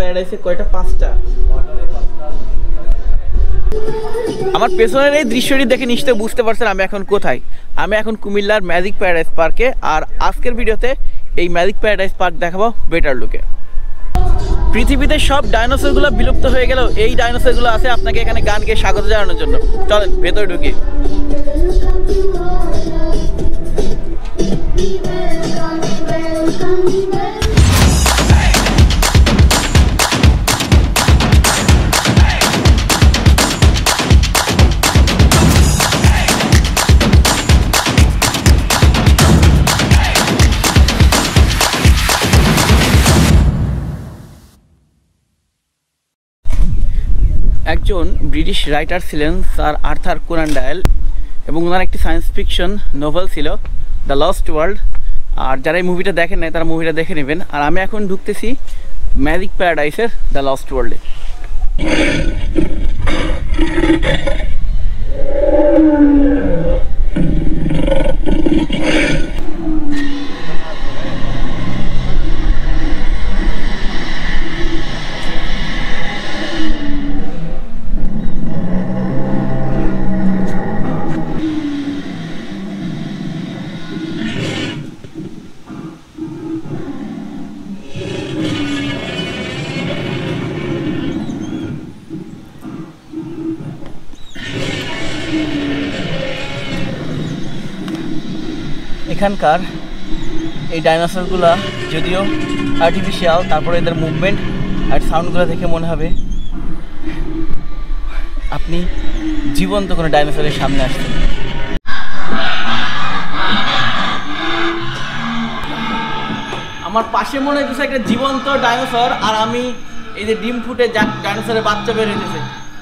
প্যারাডাইসে কয়টা? 5টা। আমার পেছনের এই দৃশ্যটি দেখে নিশ্চয়ই বুঝতে পারছেন আমি এখন কোথায়। আমি এখন কুমিল্লার ম্যাজিক প্যারাডাইস পার্কে। আর আজকের ভিডিওতে এই ম্যাজিক প্যারাডাইস পার্ক দেখাবো বেটার লুকে। পৃথিবীতে সব ডাইনোসরগুলো বিলুপ্ত হয়ে গেলেও এই ডাইনোসরগুলো আছে আপনাকে এখানে গান গেয়ে স্বাগত জানানোর জন্য। চলেন ভেতরে ঢুকি। একজন ব্রিটিশ রাইটার ছিলেন স্যার আর্থার কোনান ডয়েল এবং ওনার একটি সায়েন্স ফিকশন নোভেল ছিল দ্য লস্ট ওয়ার্ল্ড। আর যারা এই মুভিটা দেখেন নাই তারা মুভিটা দেখে নেবেন। আর আমি এখন ঢুকতেছি ম্যাজিক প্যারাডাইসের দ্য লস্ট ওয়ার্ল্ডে। এখানকার এই ডাইনোসরগুলো যদিও আর্টিফিশিয়াল, তারপরে এদের মুভমেন্ট আর সাউন্ডগুলো দেখে মনে হবে আপনি জীবন্ত কোনো ডাইনোসরের সামনে আসছেন। আমার পাশে মনে হচ্ছে একটা জীবন্ত ডাইনোসর, আর আমি এই যে ডিম ফুটে ডাইনোসরের বাচ্চা বের হইতেছে।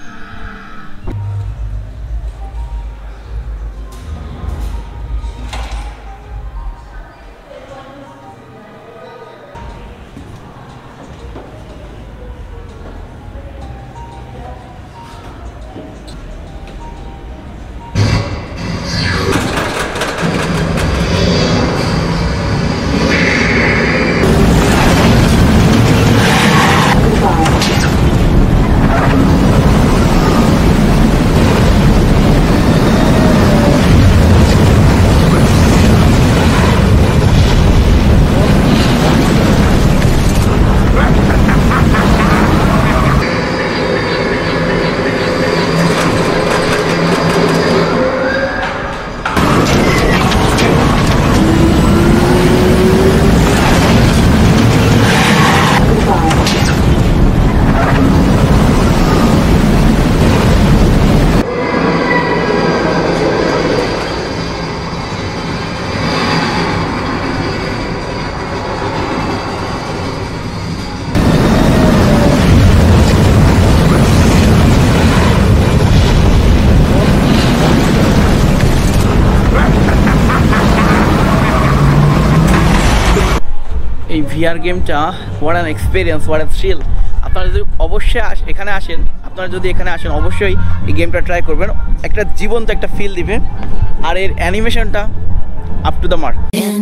এই ভিআর গেমটা what an experience, what an thrill. আপনারা যদি অবশ্যই এখানে আসেন অবশ্যই এই গেমটা ট্রাই করবেন। একটা জীবন্ত একটা ফিল দিবে, আর এর অ্যানিমেশনটা আপ টু দ্য মার্ক।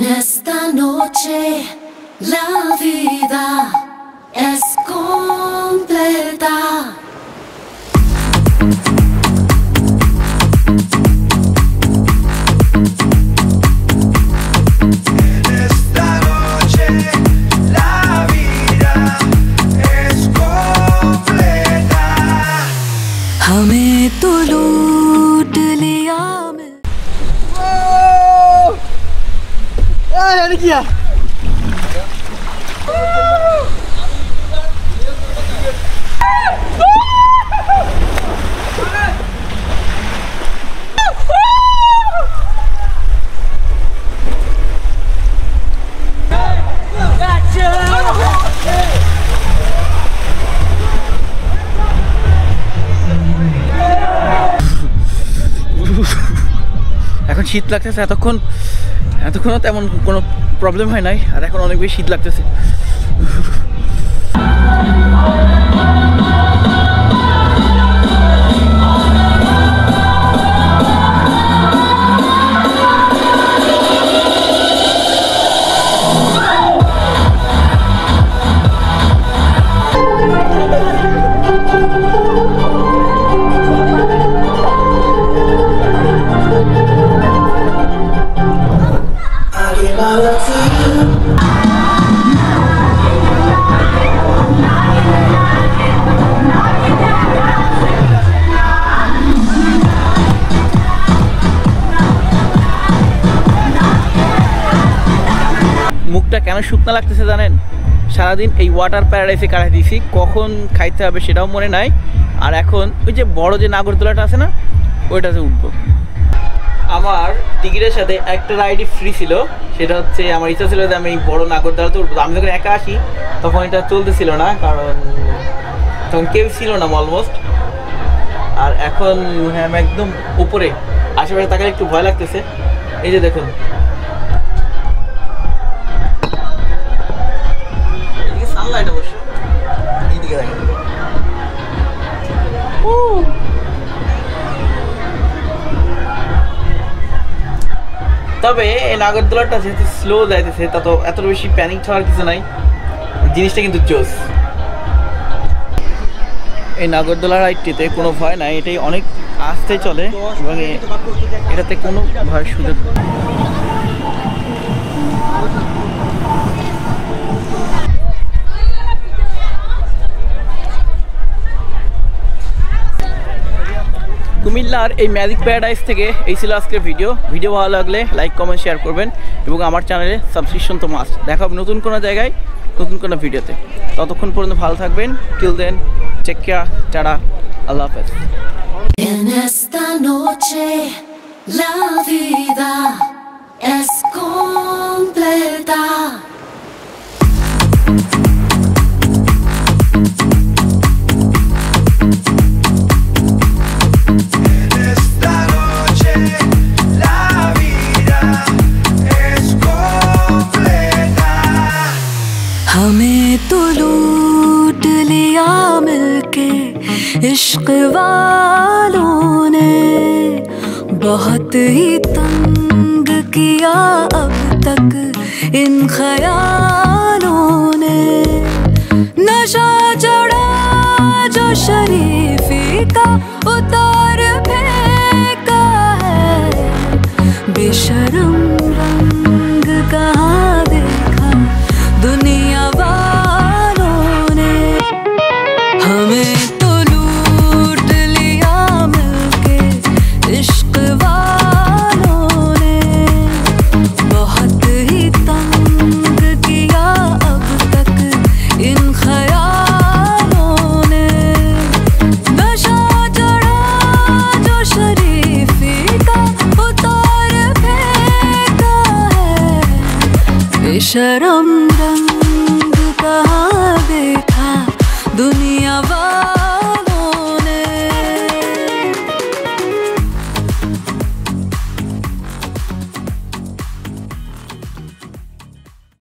हमें तो लूट लिया मैं। এখন শীত লাগতেছে, এতক্ষণ তেমন কোনো প্রবলেম হয় নাই, আর এখন অনেক বেশি শীত লাগতেছে। মুখটা কেন শুকনা লাগতেছে জানেন? সারাদিন এই ওয়াটার প্যারাডাইসে কাটাই দিয়েছি, কখন খাইতে হবে সেটাও মনে নাই। আর এখন ওই যে বড় যে নাগরদোলাটা আছে না, ওইটাতে উঠবো। আমার টিকিটের সাথে একটা রাইডই ফ্রি ছিল, সেটা হচ্ছে আমার ইচ্ছা ছিল যে আমি এই বড় নাগরদোলাতে উঠবো। আমি যখন একা আসি তখন এটা চলতেছিল না, কারণ তখন কেউ ছিল না অলমোস্ট। আর এখন হ্যাঁ আমি একদম উপরে, আশেপাশে তাকালে একটু ভয় লাগতেছে। এই যে দেখুন, এদিকে সানলাইট অবশ্য, এইদিকে দেখেন। তবে এই নাগরদোলাটা যেহেতু স্লো যাইতেছে, তা তো এত বেশি প্যানিক হওয়ার কিছু নাই, জিনিসটা কিন্তু জোস। এই নাগরদোলা রাইডটিতে কোনো ভয় নাই, এটাই অনেক আস্তে চলে এবং এটাতে কোনো ভয়ের সুযোগ নেই। কুমিল্লার এই ম্যাজিক প্যারাডাইস থেকে এই ছিল আজকের ভিডিও ভালো লাগলে লাইক কমেন্ট শেয়ার করবেন এবং আমার চ্যানেলে সাবস্ক্রিপশন তো মাস্ট। দেখা হবে নতুন কোনো জায়গায় নতুন কোনো ভিডিওতে। ততক্ষণ পর্যন্ত ভালো থাকবেন। Till then, take care, tata, আল্লাহ হাফেজ। En esta noche la vida es completa. हमें तो लूट लिया मिलके इश्क वालों ने, बहुत ही तंग किया अब तक इन ख्यालों ने। नशा चढ़ा जो शरीफी का उतार फेंका है, बेशर्म रंग कहाँ देखा दुनिया वालों ने। हमें तो लूट लिया मिलके इश्क वालों ने, बहुत ही तंग किया अब तक इन ख्यालों ने। नशा चढ़ा जो शरीफी का उतार फेंका है, बेशर्म रंग कहाँ देखा दुनिया वालों